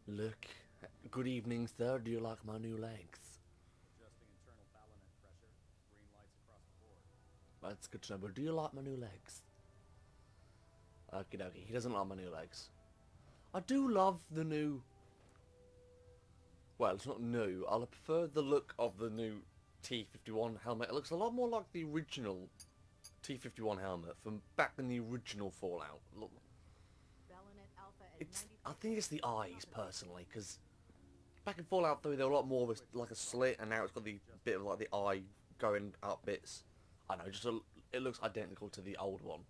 Look, good evening, sir. Do you like my new legs? Adjusting internal ballonet pressure. Green lights across the board. That's good to know, but do you like my new legs? Okie dokie, he doesn't like my new legs. I do love the new... Well, it's not new. I prefer the look of the new T-51 helmet. It looks a lot more like the original T-51 helmet from back in the original Fallout. Look, I think it's the eyes, personally, because back in Fallout 3 they were a lot more of like a slit, and now it's got the bit of like the eye going up bits. I know, it looks identical to the old one.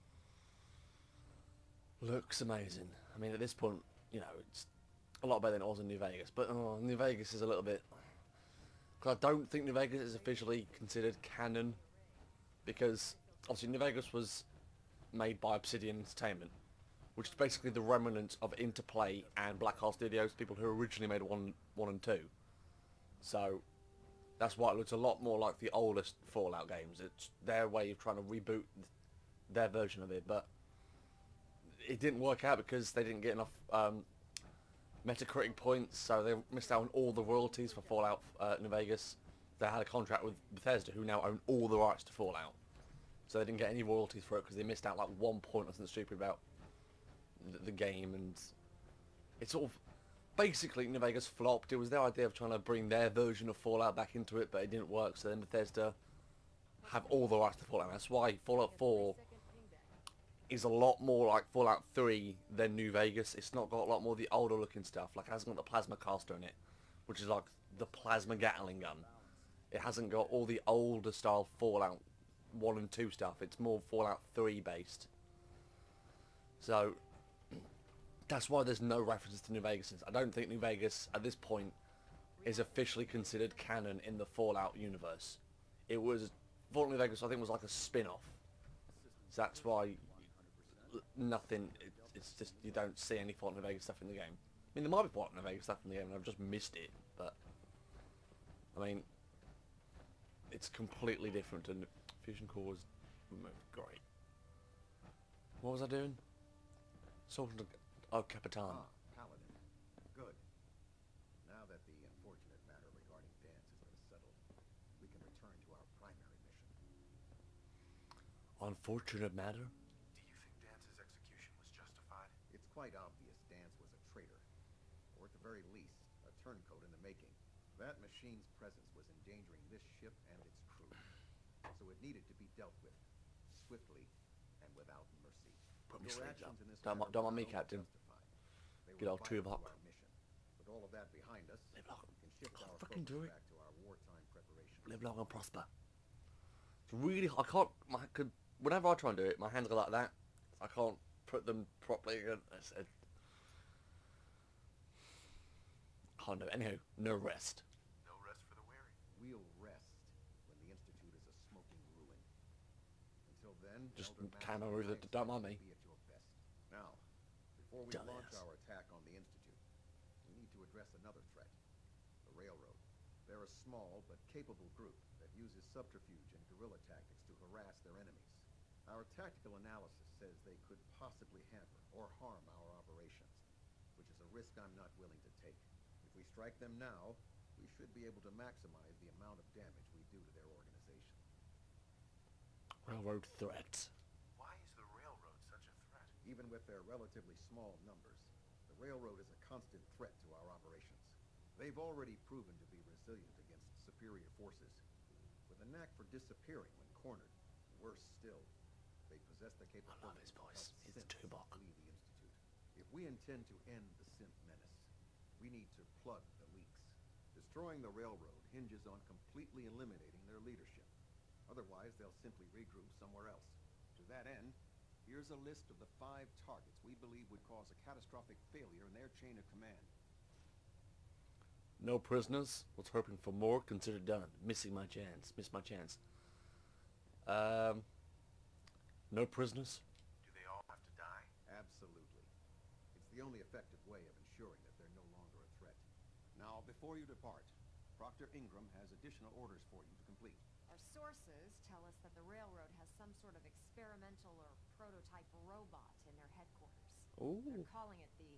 Looks amazing. I mean, at this point, you know, it's a lot better than it was in New Vegas. But New Vegas is a little bit... Because I don't think New Vegas is officially considered canon. Because, obviously, New Vegas was made by Obsidian Entertainment, which is basically the remnant of Interplay and Black Hole Studios, people who originally made 1 and 2. So, that's why it looks a lot more like the oldest Fallout games. It's their way of trying to reboot their version of it, but it didn't work out because they didn't get enough Metacritic points, so they missed out on all the royalties for Fallout New Vegas. They had a contract with Bethesda, who now own all the rights to Fallout, so they didn't get any royalties for it because they missed out like 1 point or something stupid about the game, and it's sort of basically New Vegas flopped. It was their idea of trying to bring their version of Fallout back into it, but it didn't work. So then Bethesda have all the rights to Fallout. That's why Fallout 4 is a lot more like Fallout 3 than New Vegas. It's not got a lot more of the older looking stuff. Like, it hasn't got the plasma caster in it, which is like the plasma Gatling gun. It hasn't got all the older style Fallout 1 and 2 stuff. It's more Fallout 3 based. So that's why there's no references to New Vegas. I don't think New Vegas at this point is officially considered canon in the Fallout universe. It was Fallout New Vegas, I think, was like a spin-off. So that's why nothing. It's just you don't see any Fallout New Vegas stuff in the game. I mean, there might be Fallout New Vegas stuff in the game, and I've just missed it. But I mean, it's completely different. And fusion core was great. What was I doing? Sorting. Oh, Capitan. Ah, Paladin. Good. Now that the unfortunate matter regarding Dance has been settled, we can return to our primary mission. Unfortunate matter? Do you think Dance's execution was justified? It's quite obvious Dance was a traitor, or at the very least, a turncoat in the making. That machine's presence was endangering this ship and its crew, so it needed to be dealt with, swiftly and without mercy. Put me Your sleeves up. actions in this Don't matter mind me, were Captain. justified. They Good were old vital to Tuvok. our mission. With all of that behind us, Live long. we can shift Can't our fucking do focus it. back to our wartime preparation. Live long and prosper. It's really, I can't, whenever I try and do it, my hands go like that. I can't put them properly. Can't do it. Anywho, no rest. No rest for the weary. We'll rest when the Institute is a smoking ruin. Until then, Just Elder Master camera over Franks don't mind will me. be at your best. Now, before we launch Dumbass. our attack on the Institute, we need to address another threat. The Railroad. They're a small but capable group that uses subterfuge and guerrilla tactics to harass their enemies. Our tactical analysis says they could possibly hamper or harm our operations, which is a risk I'm not willing to take. If we strike them now, we should be able to maximize the amount of damage we do to their organization. Railroad threat. Why is the railroad such a threat? Even with their relatively small numbers, the Railroad is a constant threat to our operations. They've already proven to be resilient against superior forces, with a knack for disappearing when cornered. Worse still, they possess the capability I love his to voice. help It's synths Tuvok. flee the Institute. If we intend to end the synth menace, we need to plug the leaks. Destroying the Railroad hinges on completely eliminating their leadership. Otherwise, they'll simply regroup somewhere else. To that end, here's a list of the 5 targets we believe would cause a catastrophic failure in their chain of command. No prisoners. Was hoping for more. Consider done. Missing my chance. Missed my chance. No prisoners. Do they all have to die? Absolutely. It's the only effective way of ensuring that they're no longer a threat. Now, before you depart, Proctor Ingram has additional orders for you to complete. Our sources tell us that the Railroad has some sort of experimental or prototype robot in their headquarters. Ooh. They're calling it the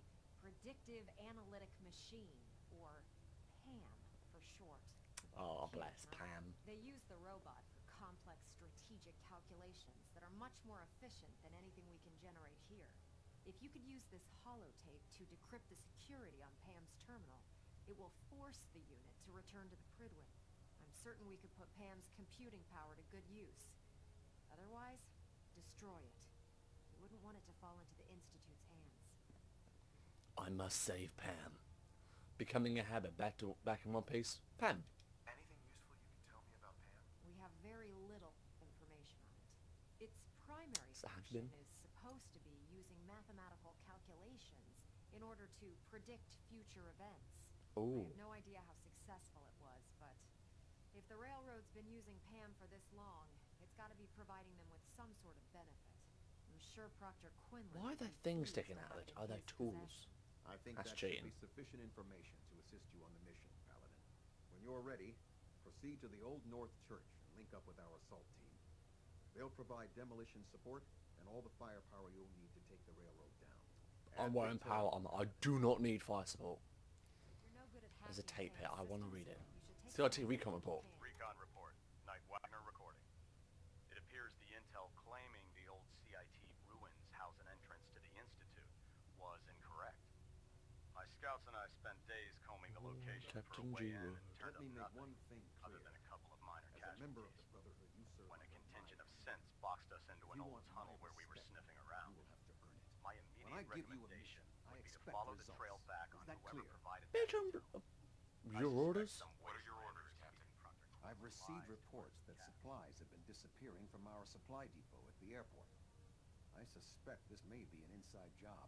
predictive analytic machine, or PAM for short. Oh, Cute, bless huh? Pam. They use the robot for complex strategic calculations that are much more efficient than anything we can generate here. If you could use this holotape to decrypt the security on Pam's terminal, it will force the unit to return to the Pridwin. I'm certain we could put Pam's computing power to good use. Otherwise, destroy it. You wouldn't want it to fall into the Institute's hands. I must save Pam. Becoming a habit. Back in one piece. Pam. Anything useful you can tell me about Pam? We have very little information on it. Its primary Is that function happening? is supposed to be using mathematical calculations in order to predict future events. I Ooh. have no idea how successful it was, but if the railroad's been using Pam for this long, it's got to be providing them with some sort of benefit. I'm sure Proctor Quinlan... Why are would there be things pleased sticking to out of have it? in Are they his tools? possession. I think That's that should cheating. be sufficient information to assist you on the mission, Paladin. When you're ready, proceed to the Old North Church and link up with our assault team. They'll provide demolition support and all the firepower you'll need to take the railroad down. I'm Add wearing big power terminals. armor. I do not need fire support. You're no good at There's a hacking tape here. I Pam's want to systems, read it. you should take CRT some recon help report. from Pam. Recon report. Knight Wagner recording. It appears the intel claiming the old CIT ruins house an entrance to the Institute was incorrect. My scouts and I spent days combing the location for a Captain way in G. and turned Let me up make nothing, one thing other clear. than a couple of minor As a member of casualties. the Brotherhood, you serve When a under contingent my of synths boxed us into If an you old want tunnel my where we were respect, sniffing around. You will have to earn it. My When immediate I give you a recommendation mission, I would be to expect follow the results. trail back Is on that whoever clear? provided Bitch, that I'm... intel. I Your suspect orders? some What are your Wastelanders orders, keeping Captain? Proctor I've Quinlan received alive reports towards that the captain. supplies have been disappearing from our supply depot at the airport. I suspect this may be an inside job.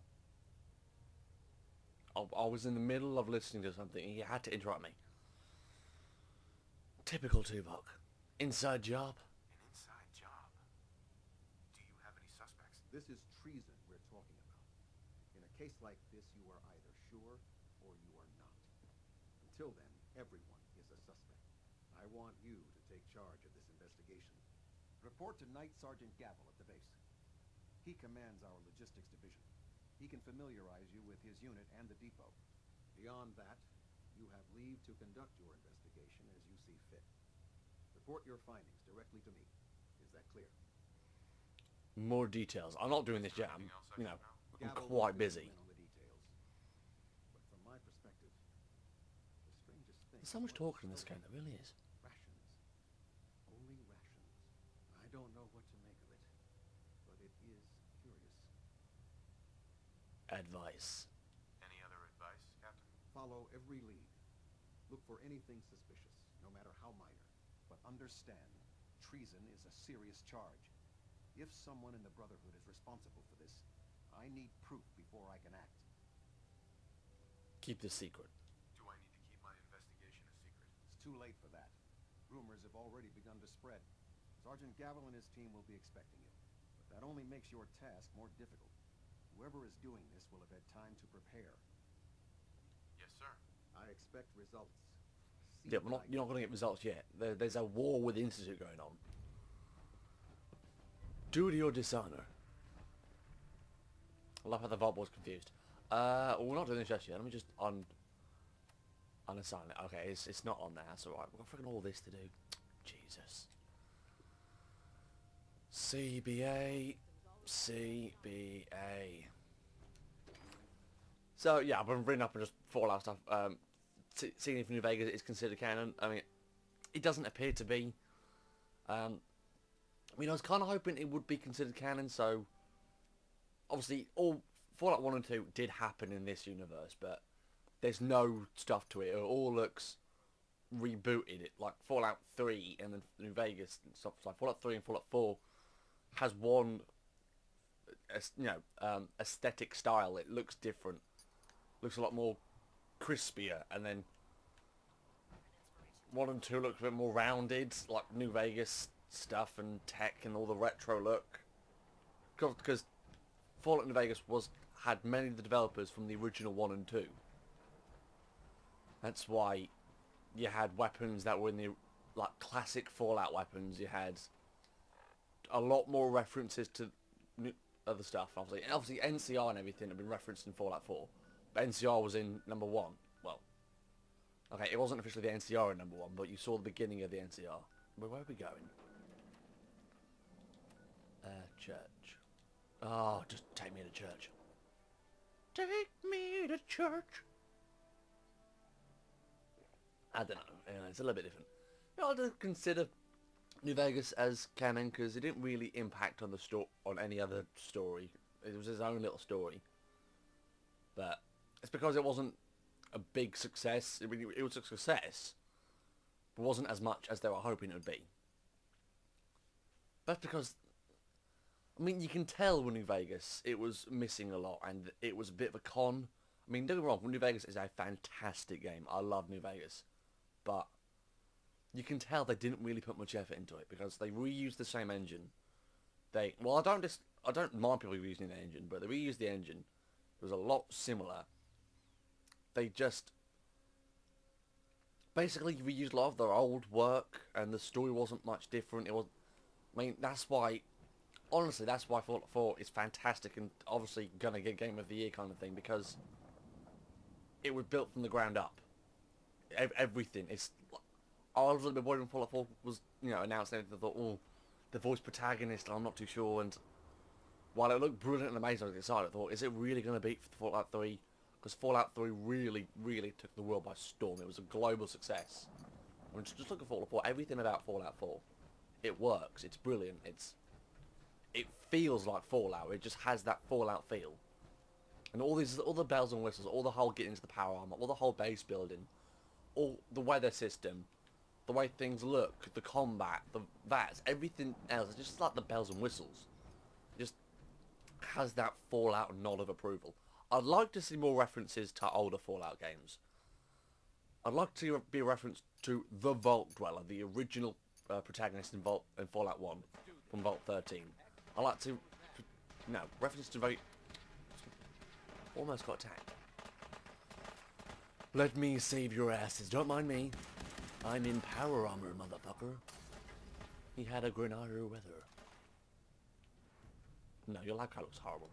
I was in the middle of listening to something and you had to interrupt me. Typical Tuvok. Inside job. An inside job. Do you have any suspects? This is treason we're talking about. In a case like this, you are either sure or you are not. Until then, everyone is a suspect. I want you to take charge of this investigation. Report to Night Sergeant Gavel at the base. He commands our logistics division. He can familiarize you with his unit and the depot. Beyond that, you have leave to conduct your investigation as you see fit. Report your findings directly to me. Is that clear? More details. I'm not doing this yet. I'm, you know, I'm quite busy. On the details. But from my perspective, the strangest thing There's so much was talking in this stolen. game. There really is. Rations. Only rations. I don't know what to make of it, but it is curious. Advice. Any other advice, Captain? Follow every lead. Look for anything suspicious, no matter how minor. But understand, treason is a serious charge. If someone in the Brotherhood is responsible for this, I need proof before I can act. Keep this secret. Do I need to keep my investigation a secret? It's too late for that. Rumors have already begun to spread. Sergeant Gavel and his team will be expecting you. But that only makes your task more difficult. Whoever is doing this will have had time to prepare. Yes, sir. I expect results. See Yeah, what I you're not going to get results yet. There's a war with the Institute going on. Duty or dishonor? I love how the Vault was confused. Well, we're not doing this just yet. Let me just unassign it. Okay, it's not on there. That's alright. We've got freaking all this to do. Jesus. CBA. CBA. So, yeah, I've been reading up on just Fallout stuff. Seeing if New Vegas is considered canon. I mean, it doesn't appear to be. I mean, I was kind of hoping it would be considered canon, so... Obviously, all Fallout 1 and 2 did happen in this universe, but there's no stuff to it. It all looks rebooted. It like Fallout 3 and then New Vegas and stuff like Fallout 3 and Fallout 4 has one, aesthetic style. It looks different. Looks a lot more crispier, and then 1 and 2 look a bit more rounded, like New Vegas stuff and tech and all the retro look. Because Fallout New Vegas had many of the developers from the original 1 and 2. That's why you had weapons that were in the classic Fallout weapons. You had a lot more references to other stuff. Obviously NCR and everything have been referenced in Fallout 4, NCR was in number 1. Well, okay, it wasn't officially the NCR in number 1, but you saw the beginning of the NCR. Where are we going? Church. Oh, just take me to church. Take me to church. I don't know. It's a little bit different. I don't consider New Vegas as canon because it didn't really impact on the on any other story. It was his own little story. But it's because it wasn't a big success. I mean, it was a success, but wasn't as much as they were hoping it would be. That's because, I mean, you can tell with New Vegas it was missing a lot, and it was a bit of a con. I mean, don't get me wrong, New Vegas is a fantastic game. I love New Vegas, but you can tell they didn't really put much effort into it because they reused the same engine. I don't mind people using the engine, but they reused the engine. It was a lot similar. They just basically reused a lot of their old work, and the story wasn't much different. It was, I mean, that's why, honestly, that's why Fallout 4 is fantastic and obviously gonna get Game of the Year kind of thing, because it was built from the ground up. Everything. I was a little bit worried when Fallout 4 was, announced and everything. I thought, oh, the voice protagonist, I'm not too sure. And while it looked brilliant and amazing, I was excited. I thought, is it really going to beat Fallout 3? Because Fallout 3 really, really took the world by storm. It was a global success. I mean, just look at Fallout 4. Everything about Fallout 4, it works. It's brilliant. It feels like Fallout. It just has that Fallout feel. And all the bells and whistles, all the whole getting into the power armor, all the whole base building, all the weather system, the way things look, the combat, the VATS, everything else, it's just like the bells and whistles. It just has that Fallout nod of approval. I'd like to see more references to older Fallout games. I'd like to be a reference to the Vault Dweller, the original protagonist in Fallout 1 from Vault 13. I'd like to, reference to very... Almost got attacked. Let me save your asses. Don't mind me. I'm in power armor, motherfucker. He had a grenadier weather. No, your life card looks horrible.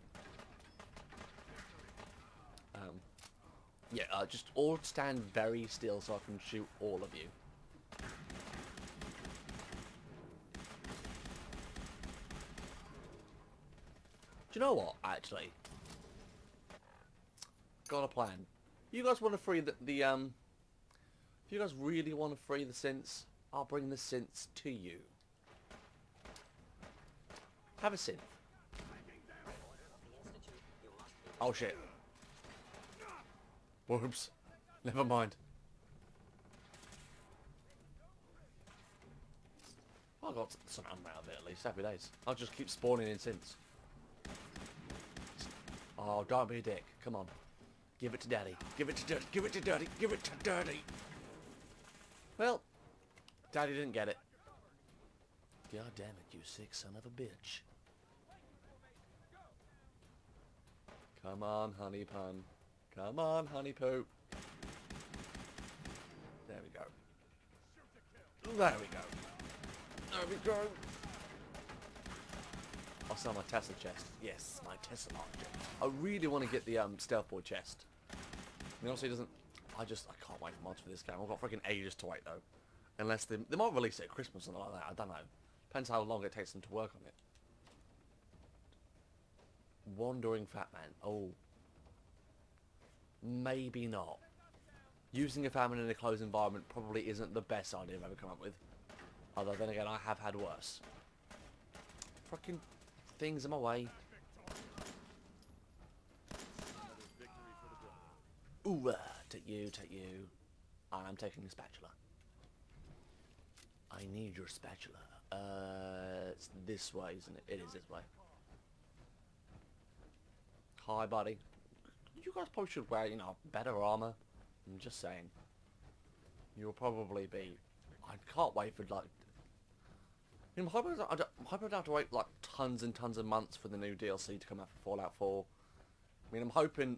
Yeah, just all stand very still so I can shoot all of you. Do you know what, actually? Got a plan. You guys want to free if you guys really want to free the synths, I'll bring the synths to you. Have a synth. Oh shit. Whoops. Never mind. I got some ammo out of it at least. Happy days. I'll just keep spawning in synths. Oh, don't be a dick. Come on. Give it to Daddy. Give it to Daddy. Give it to Daddy. Give it to Daddy. Well, Daddy didn't get it. God damn it, you sick son of a bitch. Come on, honey pun. Come on, honey poo. There we go. There we go. There we go. I'll sell my Tesla chest. Yes, my Tesla chest. I really want to get the stealth board chest. I mean, honestly, it doesn't... I can't wait for mods for this game. I've got freaking ages to wait though. Unless they might release it at Christmas or something like that. I don't know. Depends how long it takes them to work on it. Wandering Fat Man. Oh. Maybe not. Using a fat man in a closed environment probably isn't the best idea I've ever come up with. Although then again, I have had worse. Fucking things in my way. Ooh, take you. I'm taking the spatula. I need your spatula. It's this way, isn't it? It is this way. Hi, buddy. You guys probably should wear, better armor. I'm just saying. You'll probably be... I can't wait for, I'm hoping I don't have to wait, tons and tons of months for the new DLC to come out for Fallout 4. I mean, I'm hoping...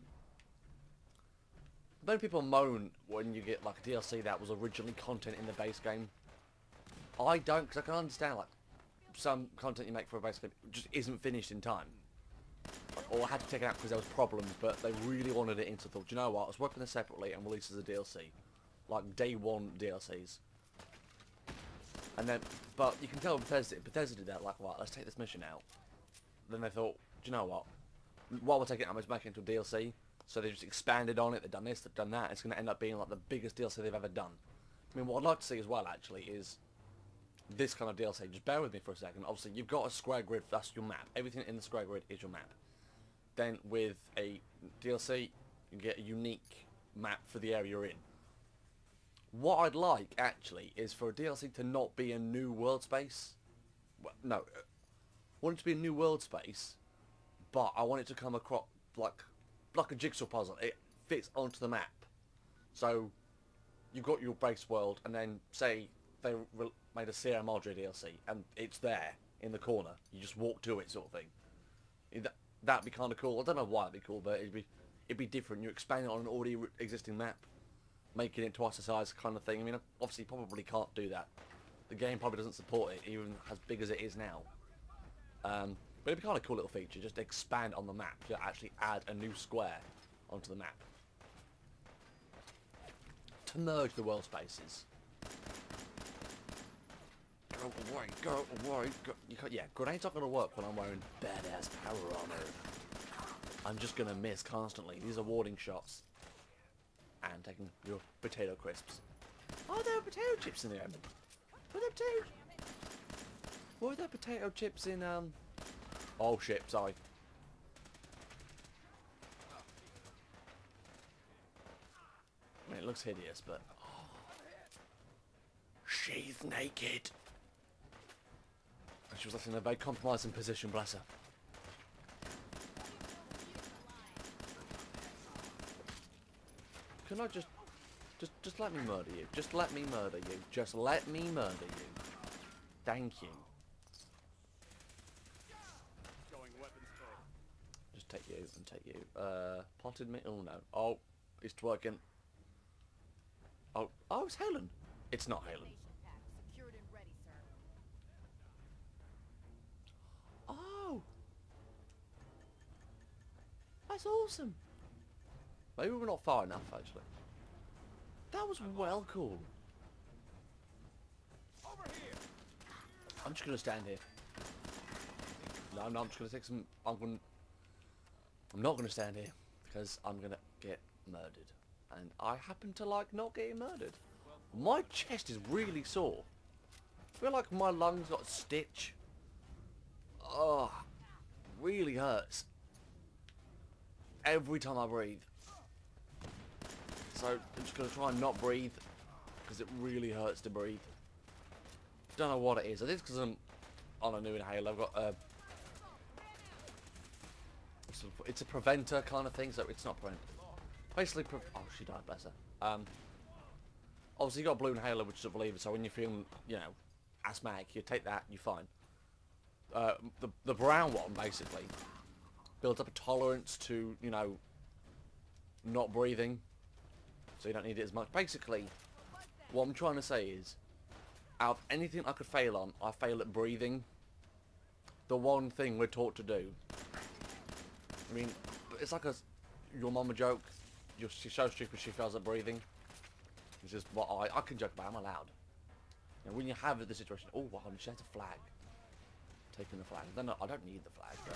Many people moan when you get, a DLC that was originally content in the base game. I don't, because I can understand, some content you make for a base game just isn't finished in time. or had to take it out because there was problems, but they really wanted it into. Thought, do you know what? Let's work on this separately and release as a DLC, like day one DLCs. And then, but you can tell Bethesda did that. Like, right, let's take this mission out. Then they thought, do you know what? While we're taking it out, let's make it into a DLC. So they just expanded on it. They've done this, they've done that. It's going to end up being like the biggest DLC they've ever done. I mean, what I'd like to see as well, actually, is this kind of DLC. Just bear with me for a second. Obviously, you've got a square grid. That's your map. Everything in the square grid is your map. Then with a DLC, you get a unique map for the area you're in. What I'd like, actually, is for a DLC to not be a new world space. Well, no. I want it to be a new world space, but I want it to come across like a jigsaw puzzle. It fits onto the map. So, you've got your base world, and then, say, they made a Sierra Madre DLC, and it's there, in the corner. You just walk to it, sort of thing. That'd be kind of cool. I don't know why it'd be cool, but it'd be different. You expand it on an already existing map, making it twice the size kind of thing. I mean, obviously, you probably can't do that. The game probably doesn't support it, even as big as it is now. But it'd be kind of cool little feature, just expand on the map, to actually add a new square onto the map. To merge the world spaces. Go away, go away, go. You can't, yeah, grenades aren't going to work when I'm wearing badass power armor. I'm just going to miss constantly. These are warding shots. And taking your potato crisps. Oh, there are potato chips in there. Were there potato chips in, Oh shit, sorry. I mean, it looks hideous, but... Oh. She's naked. And she was left in a very compromising position, bless her. Can I just let me murder you? Just let me murder you. Just let me murder you. Thank you. Just take you and take you. Potted me? Oh no. Oh, it's working. Oh, it's Helen. It's not Helen. Oh, that's awesome. Maybe we're not far enough, actually. That was well cool. I'm just gonna stand here. No, I'm just gonna take some. I'm not gonna stand here because I'm gonna get murdered, and I happen to like not getting murdered. My chest is really sore. I feel like my lungs got a stitch. Oh, really hurts every time I breathe. So I'm just gonna try and not breathe because it really hurts to breathe. Don't know what it is. I think it's because I'm on a new inhaler. I've got it's a preventer kind of thing, so it's not prevent. Basically, oh, she died, bless her. Obviously you got a blue inhaler, which is a reliever. So when you're feeling, you know, asthmatic, you take that, you're fine. The brown one basically builds up a tolerance to, you know, not breathing, so you don't need it as much. Basically, what I'm trying to say is, out of anything I could fail on, I fail at breathing. The one thing we're taught to do. I mean, it's like your mama joke. She's so stupid she fails at breathing. It's just what I can joke about. I'm allowed. And when you have the situation, oh wow, she has a flag. Taking the flag. Then I don't need the flag, but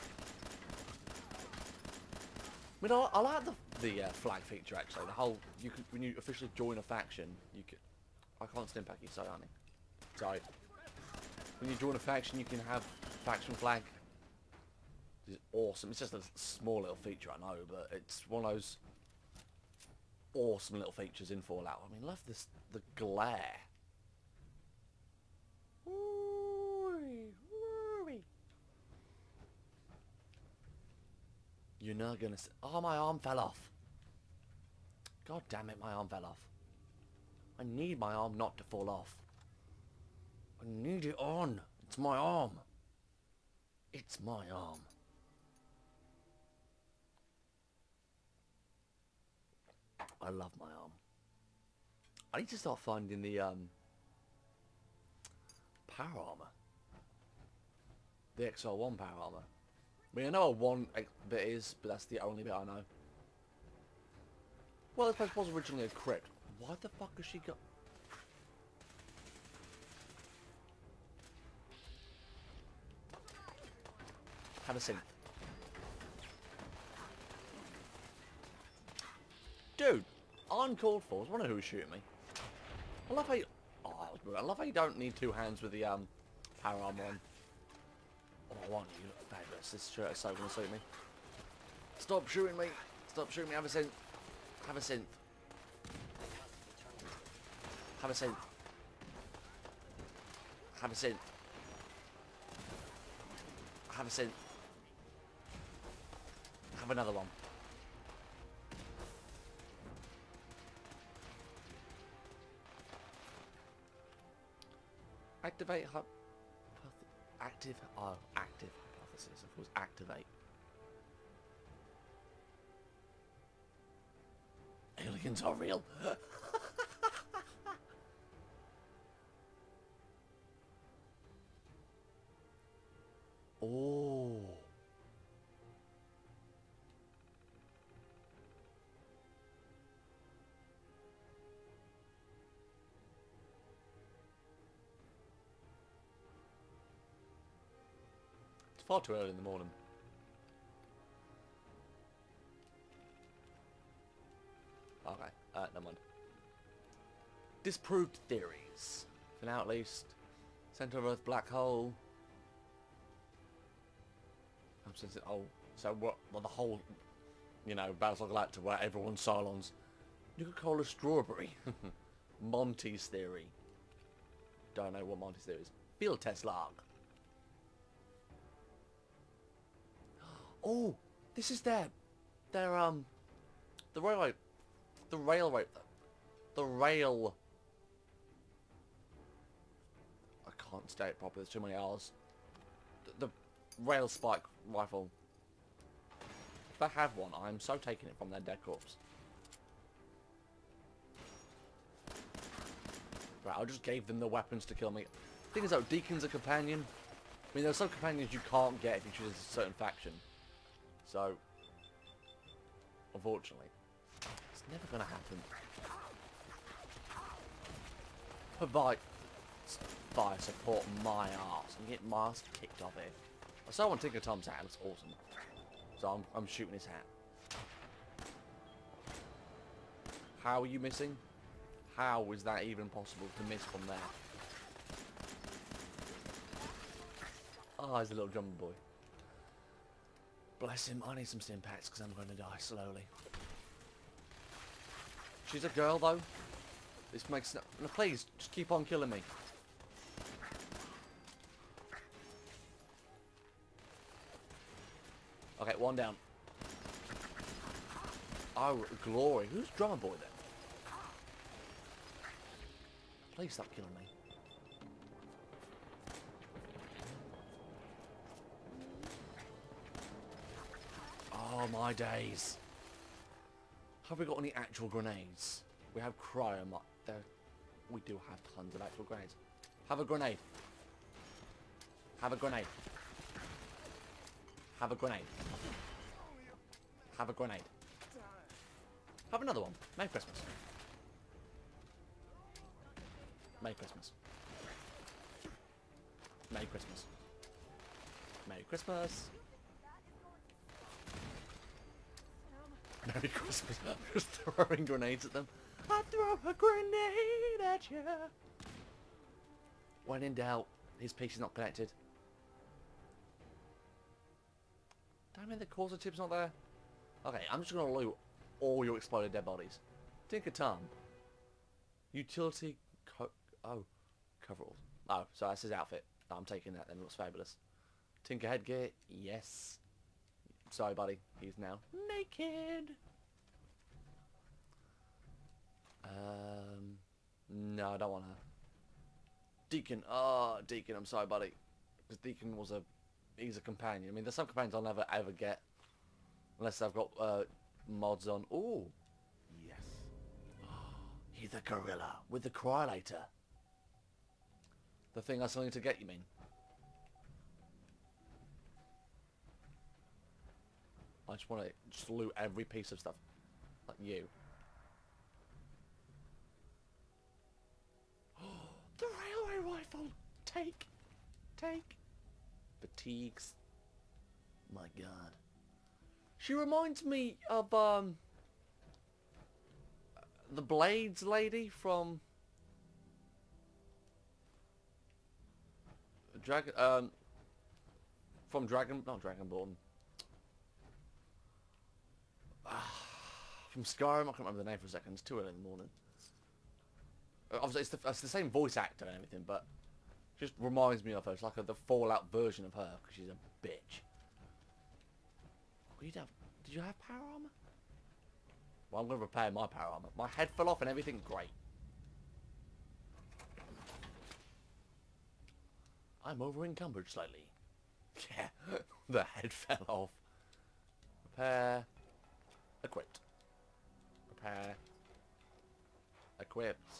I mean, I like the flag feature actually. The whole when you officially join a faction, you can. I can't stim pack you, sorry, honey. Sorry. When you join a faction, you can have faction flag. It's awesome. It's just a small little feature, I know, but it's one of those awesome little features in Fallout. I mean, love the glare. You're not gonna. Oh, my arm fell off. God damn it, my arm fell off. I need my arm not to fall off. I need it on. It's my arm. It's my arm. I love my arm. I need to start finding the power armor. The XR1 power armor. I mean, I know what one bit is, but that's the only bit I know. Well, this place was originally a crypt. Why the fuck has she got... Have a synth. Dude, uncalled for. I was wondering who was shooting me. I love how you... Oh, that was brutal. I love how you don't need two hands with the power armor on. Oh, I want you. Look fabulous. This shirt is so going to suit me. Stop shooting me. Stop shooting me. Have a synth. Have a synth. Have a synth. Have a synth. Have a synth. Have another one. Activate active hypothesis. Of course, activate. Aliens are real. Oh. It's far too early in the morning. Okay, never mind. Disproved theories. For now at least. Center of Earth black hole. Oh, so what? Well, the whole, you know, Battlestar Galactica where everyone's Cylons. You could call a strawberry. Monty's theory. Don't know what Monty's theory is. Field test log. Oh, this is their the railway, the rail. I can't state it properly. There's too many R's. The rail spike rifle. If I have one, I'm so taking it from their dead corpse. Right, I just gave them the weapons to kill me. The thing is though, Deacon's a companion. I mean, there's some companions you can't get if you choose a certain faction. So, unfortunately, it's never going to happen. Provide fire support my ass and get my ass kicked off here. I saw one Tinker Tom's hat. It's awesome. So I'm shooting his hat. How are you missing? How is that even possible to miss from there? Oh, he's a little drummer boy. Bless him. I need some stim packs because I'm going to die slowly. She's a girl though. This makes no... Please, just keep on killing me. Okay, one down. Oh, glory. Who's drummer boy then? Please stop killing me. Oh my days. Have we got any actual grenades? We have cryo. We do have tons of actual grenades. Have a grenade. Have a grenade. Have a grenade. Have a grenade. Have another one. Merry Christmas. Merry Christmas. Merry Christmas. Merry Christmas. Merry Christmas. Just throwing grenades at them. I throw a grenade at you. When in doubt, his piece is not connected. Damn it, the causa tip's not there. Okay, I'm just gonna loot all your exploded dead bodies. Tinker Tom. Utility coveralls. Oh, so that's his outfit. Oh, I'm taking that then. It looks fabulous. Tinker headgear. Yes. Sorry, buddy. He's now naked. No, I don't want her. Deacon. Oh, Deacon. I'm sorry, buddy. Because Deacon was he's a companion. I mean, there's some companions I'll never ever get. Unless I've got mods on. Ooh. Yes. He's a gorilla with the cryolator. The thing I still need to get, you mean? I just want to just loot every piece of stuff. Like you. The railway rifle! Take! Take! Fatigues. My god. She reminds me of, the Blades lady from... From not Dragonborn. From Skyrim, I can't remember the name for a second, it's too early in the morning. Obviously, it's the same voice actor and everything, but just reminds me of her. It's like the Fallout version of her, because she's a bitch. Did you have power armor? Well, I'm going to repair my power armor. My head fell off and everything, great. I'm over encumbered slightly. Yeah, the head fell off. Repair. Equipped. Repair. Equipped.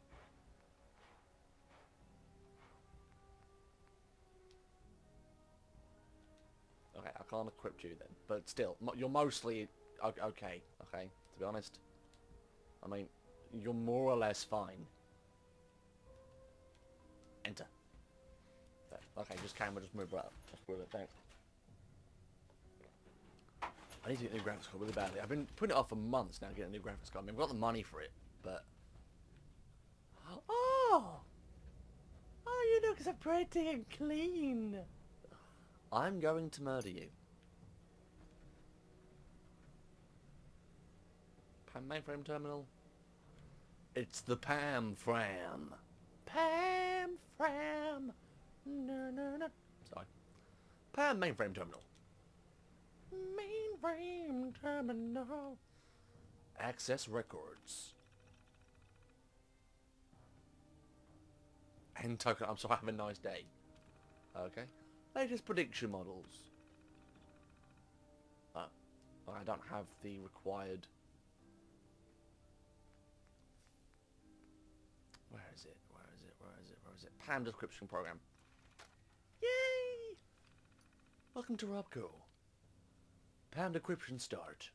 Okay, I can't equip you then. But still, you're mostly okay, to be honest. I mean, you're more or less fine. Enter. Okay, just camera, just move right up. Just move it, thanks. I need to get a new graphics card really badly. I've been putting it off for months now, getting a new graphics card. I mean, I've got the money for it, but... Oh! Oh, you look so pretty and clean! I'm going to murder you. Pam mainframe terminal. It's the Pam Fram. Pam Fram. No, no, no. Sorry. Pam mainframe terminal. Mainframe terminal. Access records. And token. I'm sorry. Have a nice day. Okay. Latest prediction models. Oh, I don't have the required. Where is it? Where is it? Where is it? Where is it? Pam description program. Yay! Welcome to Robco. Pam decryption start.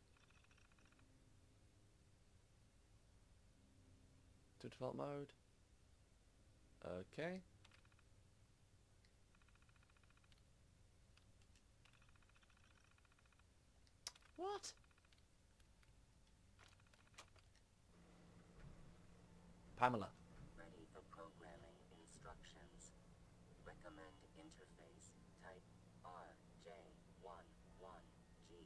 To default mode. Okay. What? Pamela. Ready for programming instructions. Recommend interface. Type RJ11G.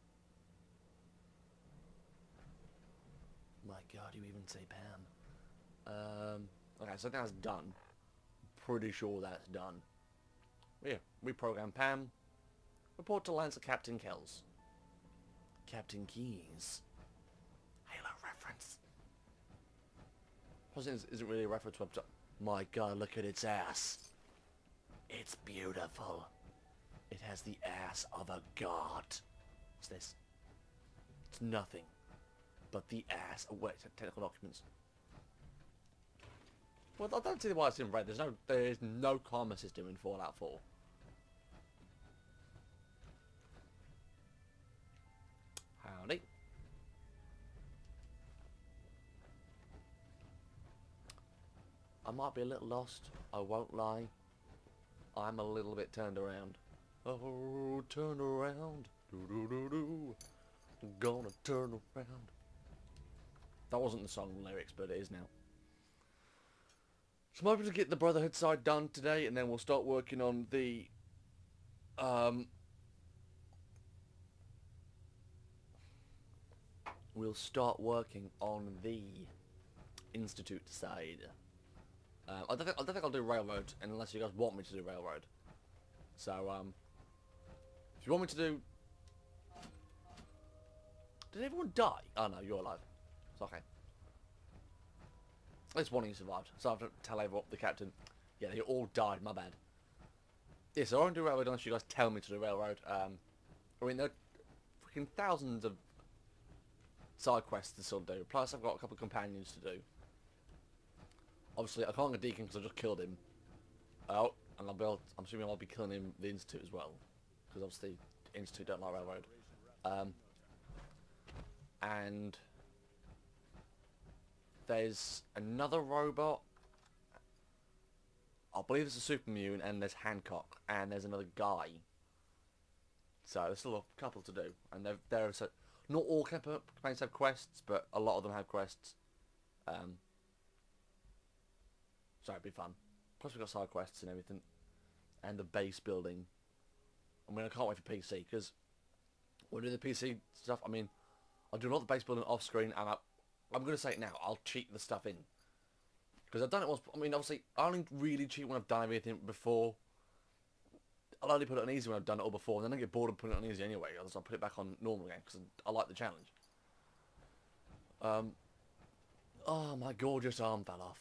My god, you even say Pam. Okay, so that's done. Pretty sure that's done. Yeah, reprogram Pam. Report to Lancer Captain Kells. Captain Keys. Halo reference. Isn't really a reference to... My god, look at its ass. It's beautiful. It has the ass of a god. What's this? It's nothing. But the ass... Oh, wait, technical documents. Well, I don't see why it's in red. There is no karma system in Fallout 4. Howdy. I might be a little lost. I won't lie. I'm a little bit turned around. Oh, turn around. Do-do-do-do. Gonna turn around. That wasn't the song lyrics, but it is now. So I'm hoping to get the Brotherhood side done today, and then we'll start working on the... We'll start working on the Institute side. I don't think I'll do Railroad unless you guys want me to do Railroad. So, if you want me to do... Did everyone die? Oh no, you're alive. It's okay. At least one of you survived. So I have to tell everyone, the captain, yeah, they all died, my bad. Yeah, so I won't do Railroad unless you guys tell me to do Railroad. I mean, there are freaking thousands of side quests to still do. Plus, I've got a couple of companions to do. Obviously, I can't get Deacon because I just killed him. Oh, and I'm assuming I'll be killing him the Institute as well. Because obviously, the Institute don't like Railroad. And there's another robot. I believe it's a super mutant, and there's Hancock, and there's another guy. So there's still a couple to do, and they're so not all campaigns have quests, but a lot of them have quests. So it'd be fun. Plus we've got side quests and everything, and the base building. I mean, I can't wait for PC, because when we do the PC stuff, I mean, I'll do a lot of the base building off screen, and I'm going to say it now, I'll cheat the stuff in. Because I've done it once, I mean, obviously, I only really cheat when I've done everything before. I'll only put it on easy when I've done it all before, and then I get bored of putting it on easy anyway, so I'll put it back on normal again, because I like the challenge. Oh, my gorgeous arm fell off.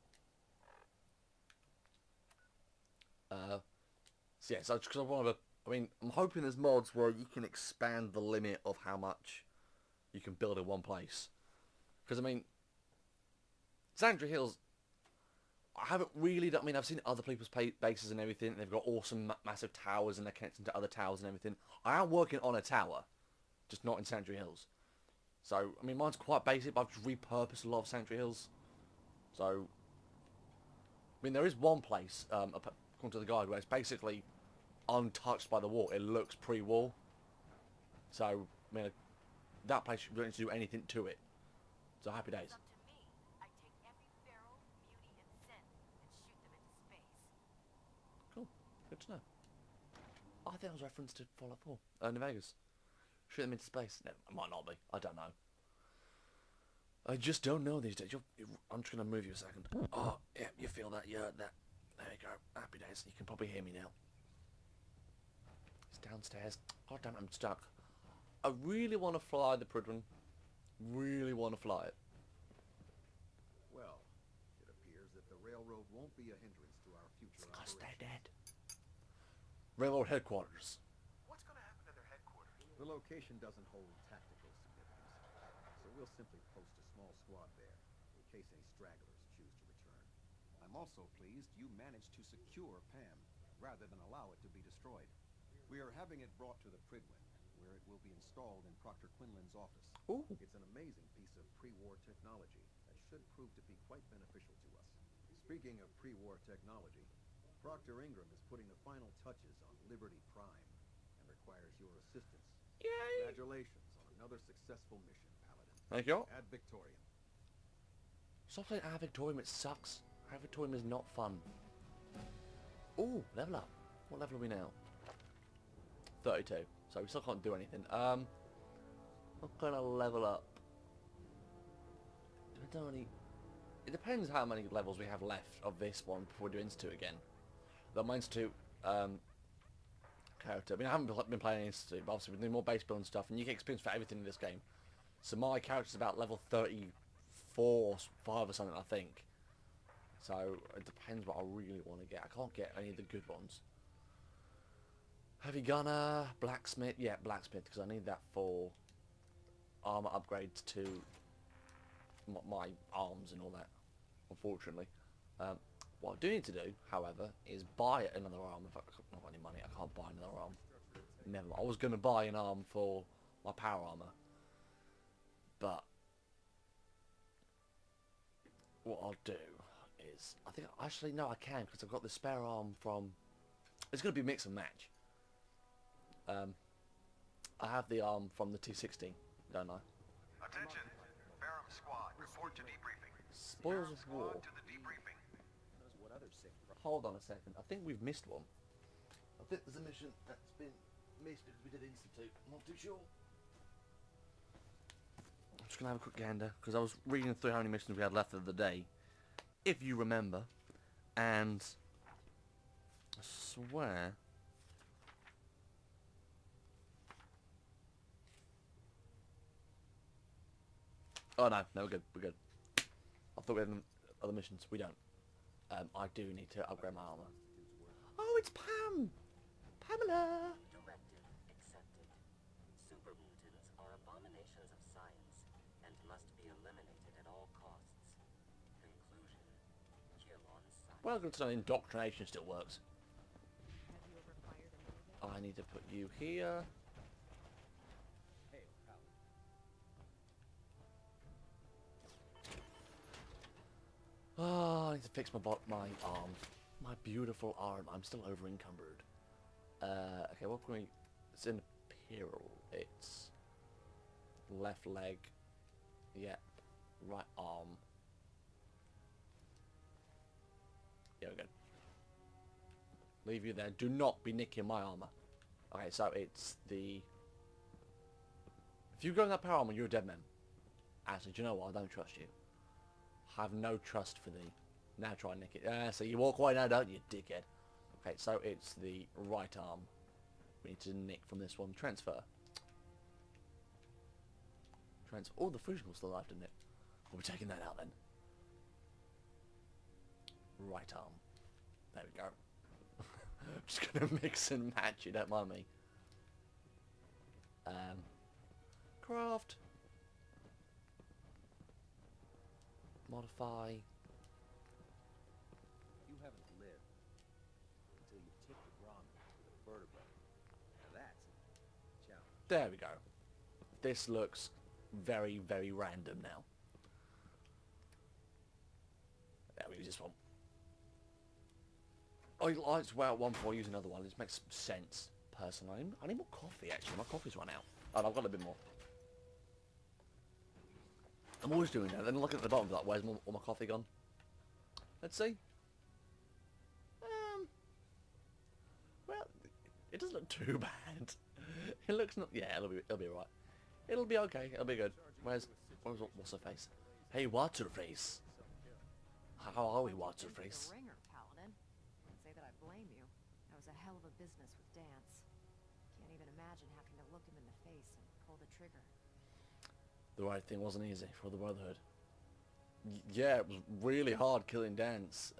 So yeah, so because I want to, I mean, I'm hoping there's mods where you can expand the limit of how much you can build in one place. Because, I mean, Sandra Hills, I haven't really done, I mean, I've seen other people's bases and everything, and they've got awesome massive towers, and they're connecting to other towers and everything. I am working on a tower, just not in Sanctuary Hills. So, I mean, mine's quite basic, but I've just repurposed a lot of Sanctuary Hills. So, I mean, there is one place, according to the guide, where it's basically untouched by the war. It looks pre-war. So, I mean, that place, you don't need to do anything to it. So, happy days. It's up to me. I take every Pharaoh, Mutie, and Sin and shoot them into space. Cool. Good to know. I think that was a reference to Fallout 4. New Vegas. Shoot them into space. No, it might not be. I don't know. I just don't know these days. I'm just going to move you a second. Oh, yeah, you feel that? You heard that. There you go. Happy days. You can probably hear me now. It's downstairs. God damn it, I'm stuck. I really want to fly the Pridwen. Really want to fly it. Well, it appears that the railroad won't be a hindrance to our future Because they're operations. dead. Railroad headquarters. What's going to happen to their headquarters? The location doesn't hold tactical significance, so we'll simply post a small squad there, in case any stragglers choose to return. I'm also pleased you managed to secure Pam, rather than allow it to be destroyed. We are having it brought to the Pridwen, where it will be installed in Proctor Quinlan's office. Ooh. It's an amazing piece of pre-war technology that should prove to be quite beneficial to us. Speaking of pre-war technology, Proctor Ingram is putting the final touches on Liberty Prime and requires your assistance. Yay! Congratulations on another successful mission, Paladin. Thank you. Ad Victoriam. Stop playing Ad Victorium, it sucks. Ad Victorium is not fun. Ooh, level up. What level are we now? 32. So we still can't do anything. What kind of level up? It depends how many levels we have left of this one before we do Institute again. The Institute character. I mean, I haven't been playing Institute, but obviously we're doing more base building stuff, and you get experience for everything in this game. So my character's about level 34 or 5 or something, I think. So it depends what I really want to get. I can't get any of the good ones. Heavy gunner, blacksmith. Yeah, blacksmith, because I need that for armor upgrades to my arms and all that, unfortunately. What I do need to do, however, is buy another arm. If I've not got any money, I can't buy another arm. Never mind. I was going to buy an arm for my power armor, but what I'll do is, I think, actually, no, I can, because I've got the spare arm from, it's going to be mix and match. I have the arm from the T16, don't I? Attention, Ferrum Squad, report to debriefing. Spoils of War. Squad to the debriefing. Hold on a second. I think we've missed one. I think there's a mission that's been missed because we did Institute. I'm not too sure. I'm just going to have a quick gander, because I was reading through how many missions we had left of the day, if you remember, and I swear... Oh no, we're good, we're good. I thought we had other missions. We don't. I do need to upgrade my armor. Oh, it's Pam! Pamela! Directive accepted. Super mutants are abominations of science and must be eliminated at all costs. Conclusion: kill on sight. Well, good to know indoctrination still works. Have you ever fired a movie? I need to put you here. to fix my arm. My beautiful arm. I'm still over encumbered. Okay, what can we... It's in Imperial. It's left leg. Yep. Right arm. Yeah, we're good. Leave you there. Do not be nicking my armor. Okay, so it's the... If you go in that power armor, you're a dead man. Actually, do you know what? I don't trust you. Have no trust for thee. Now try and nick it. So you walk away now, don't you, dickhead? Okay, so it's the right arm. We need to nick from this one. Transfer. Transfer. Oh, the fusion was still alive, didn't it? We'll be taking that out then. Right arm. There we go. I'm just gonna mix and match, you don't mind me. Craft. Modify. You haven't lived until you tipped the ramen with a vertebrae. Now that's a challenge. There we go. This looks very, very random now. There we use this one. I like to wear out one before I use another one. This makes sense, personally. I need more coffee, actually. My coffee's run out. Oh, I've got a bit more. I'm always doing that. Then look at the bottom of that. Where's all my coffee gone? Let's see. Well, it doesn't look too bad. It looks not... Yeah, it'll be alright. It'll be okay. It'll be good. What's her face? Hey, what's her face? How are we, what's her face? Ringer, Paladin. Say that I blame you. That was a hell of a business with Dance. Can't even imagine having to look him in the face and pull the trigger. The right thing wasn't easy for the Brotherhood. Yeah, it was really hard killing Dance.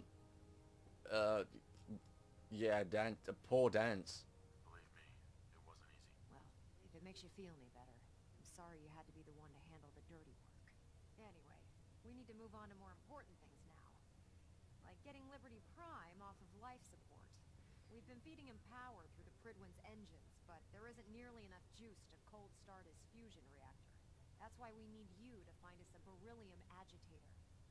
Yeah, poor Dance. Believe me, it wasn't easy. Well, if it makes you feel any better, I'm sorry you had to be the one to handle the dirty work. Anyway, we need to move on to more important things now. Like getting Liberty Prime off of life support. We've been feeding him power through the Pridwin's engines, but there isn't nearly enough juice to cold start his fusion reactor. That's why we need you to find us a beryllium agitator.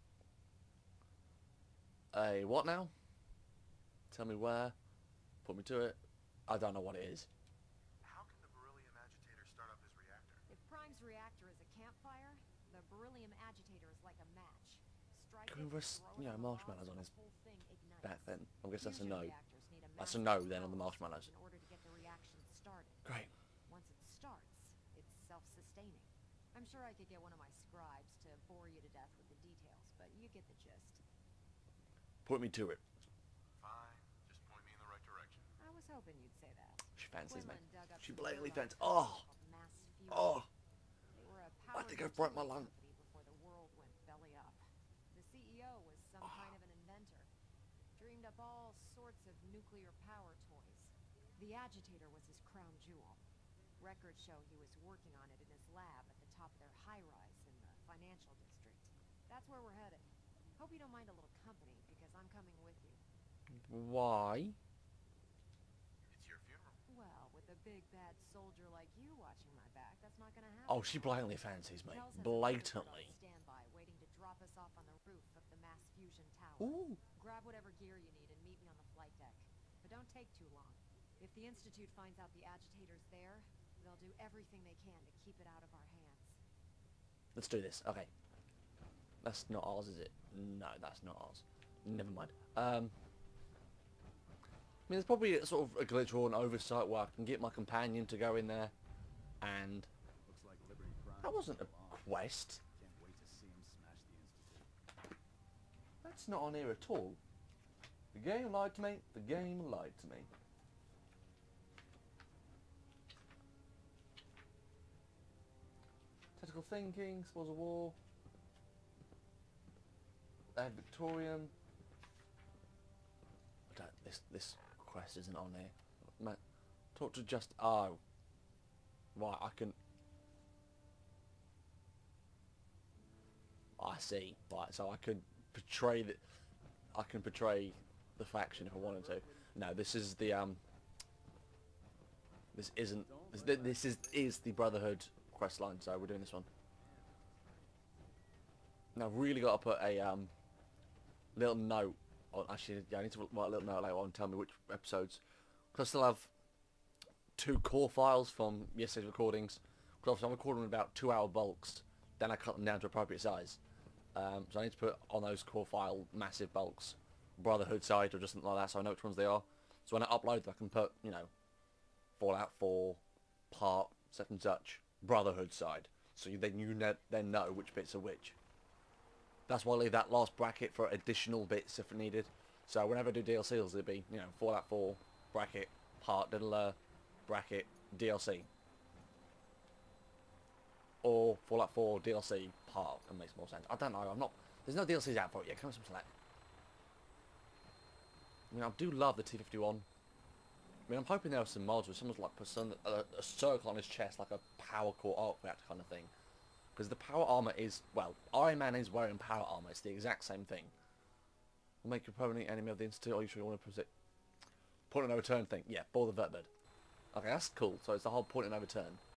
A what now? Tell me where. Put me to it. I don't know what it is. How can the beryllium agitator start up his reactor? If Prime's reactor is a campfire, the beryllium agitator is like a match. Strike Can we it, rest, throw you it know, on the marshmallows logs, on and his the whole thing ignites. back then? I guess that's a Fusion no. reactors need a That's a massive no then on the power marshmallows. source in order to get the reaction started. Great. Once it starts, it's self-sustaining. I'm sure I could get one of my scribes to bore you to death with the details, but you get the gist. Put me to it. Fine, just point me in the right direction. I was hoping you'd say that. She fancies me. Quinlan dug up She some blatantly dirt on fancies. a Oh! company called Mass Fusion. Oh! They were a I power think I've broke my utility lung. company before the world went belly up. The CEO was some kind of an inventor. Dreamed up all sorts of nuclear power toys. The agitator was his crown jewel. Records show he was working on it in his lab at the top of their high-rise in the financial district. That's where we're headed. Hope you don't mind a little company, because I'm coming with you. Why? It's your funeral. Well, with a big bad soldier like you watching my back, that's not gonna happen. Oh, she blatantly fancies me. Kel's has a Blatantly. on standby, waiting to drop us off on the roof of the mass fusion tower. Ooh. Grab whatever gear you need and meet me on the flight deck. But don't take too long. If the Institute finds out the agitator's there, they'll do everything they can to keep it out of our hands. Let's do this. Okay. That's not ours, is it? No, that's not ours. Never mind. I mean, there's probably a sort of a glitch or an oversight where I can get my companion to go in there, and Looks like Liberty Prime. that wasn't a belongs. quest. Can't wait to see him smash the Institute. That's not on here at all. The game lied to me. The game lied to me. Tactical thinking, spoils of war. Add Victorian. I don't, this quest isn't on here. Man, talk to just... Oh. Right, I can... I see. Right, so I could portray the... I can portray the faction if I wanted to. No, this is the, This isn't... This is the Brotherhood quest line, so we're doing this one. Now, I've really got to put a, little note. On, actually, yeah, I need to write a little note later on and tell me which episodes. Because I still have 2 core files from yesterday's recordings. Because obviously I'm recording in about 2-hour bulks. Then I cut them down to appropriate size. So I need to put on those core file massive bulks, Brotherhood side or just something like that, so I know which ones they are. So when I upload them, I can put, you know, Fallout 4 part such and such Brotherhood side. So then you then know which bits are which. That's why I leave that last bracket for additional bits if needed. So whenever I do DLCs, it'll be, you know, Fallout 4 bracket part bracket DLC. Or Fallout 4 DLC part. That makes more sense. I don't know. I'm not. There's no DLCs out for it yet. Come on, some slack. I mean, I do love the T-51. I mean, I'm hoping there are some mods where someone's like put a circle on his chest, like a power core arc reactor kind of thing. Because the power armor is, well, Iron Man is wearing power armor. It's the exact same thing. Will make your permanent enemy of the Institute. Are you sure you want to point and overturn thing? Yeah, bore the vertibird. Okay, that's cool. So it's the whole point and overturn.